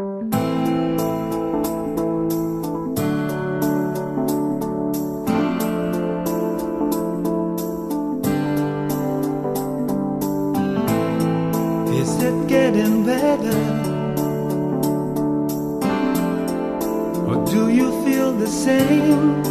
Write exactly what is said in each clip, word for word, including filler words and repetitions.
Is it getting better? Or do you feel the same?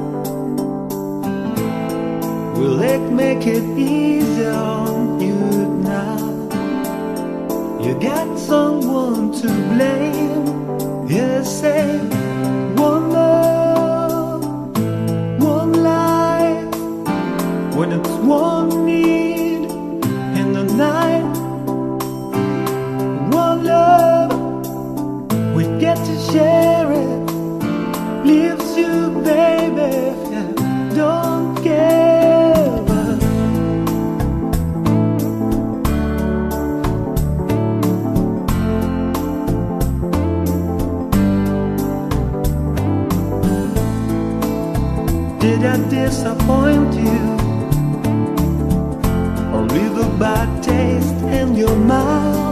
Will it make it easier on you now? You got someone to blame. You say one love, one life, when it's one need in the night. One love, we get to share it. Leaves you, baby, if you don't give up. Did I disappoint you, or leave a bad taste in your mouth?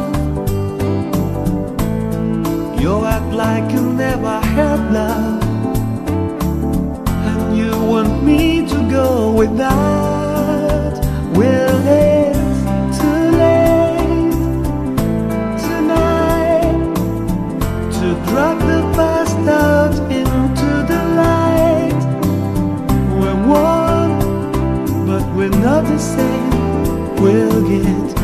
You act like you never had love, and you want me to go without. Well, it's too late tonight to drag the past out into the light. We're one, but we're not the same. We'll get